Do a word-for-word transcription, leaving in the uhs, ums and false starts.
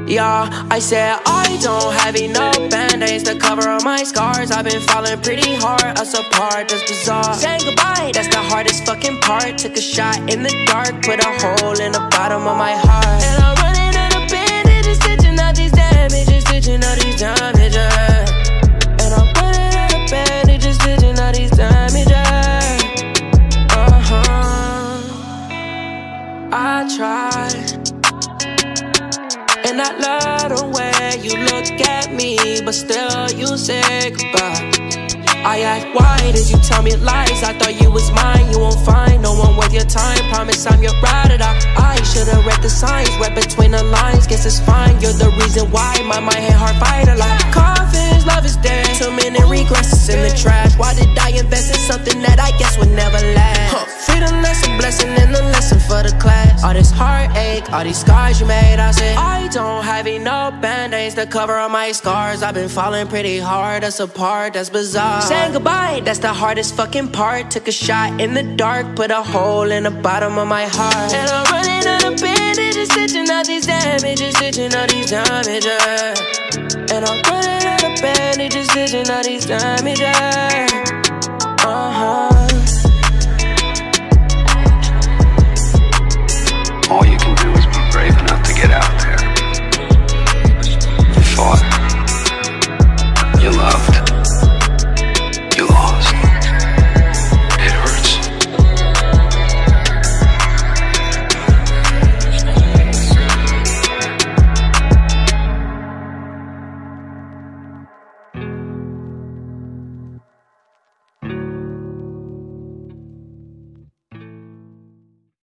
Yeah, I said I don't have enough band-aids to cover all my scars. I've been falling pretty hard, us apart, that's bizarre. Saying goodbye, that's the hardest fucking part. Took a shot in the dark, put a hole in the bottom of my heart. And I'm running out of bandages, stitching out these damages, stitching out these damages. And I'm running out of bandages, stitching out these damages. Uh-huh, I tried, and I love the way you look at me, but still you say goodbye. I asked, why did you tell me lies? I thought you was mine, you won't find no one worth your time. Promise I'm your ride or die. I should've read the signs, read between the lines. Guess it's fine, you're the reason why my mind hit hard fight a lot. Coffins, love is dead, too many regrets is in the trash. Why did I invest in something that I guess would never last? Huh. Freedom, that's a blessing and a lesson for the class. All this heartache, all these scars you made, I said I don't have enough band-aids to cover all my scars. I've been falling pretty hard, us apart, that's bizarre. Saying goodbye, that's the hardest fucking part. Took a shot in the dark, put a hole in the bottom of my heart. And I'm running out of bandages, stitching out these damages, stitching out these damages. And I'm running out of bandages, stitching out these damages. Uh-huh. All you can do is be brave enough to get out there. You fought.